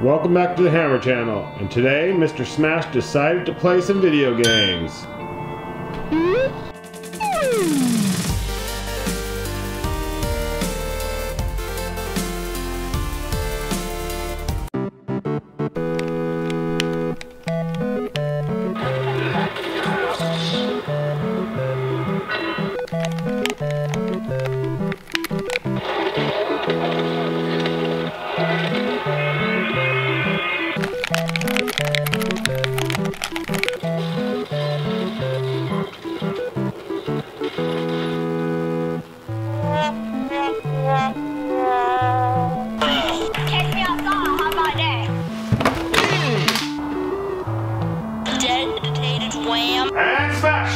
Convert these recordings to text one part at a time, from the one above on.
Welcome back to the Hammer Channel, and today MrSmash decided to play some video games. And smash!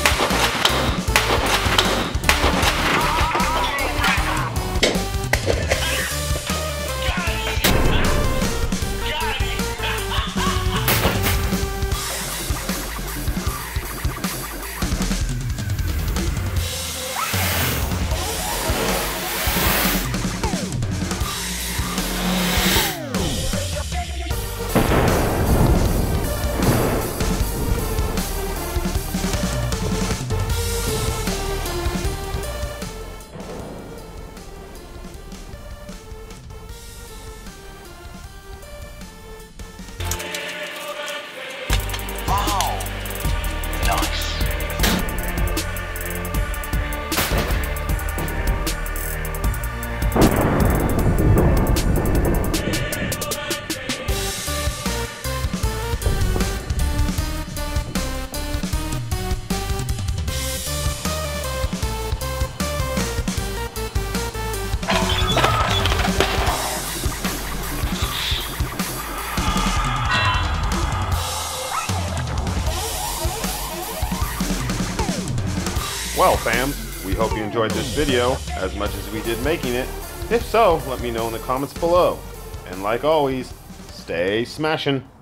Well, fam, we hope you enjoyed this video as much as we did making it. If so, let me know in the comments below. And like always, stay smashing.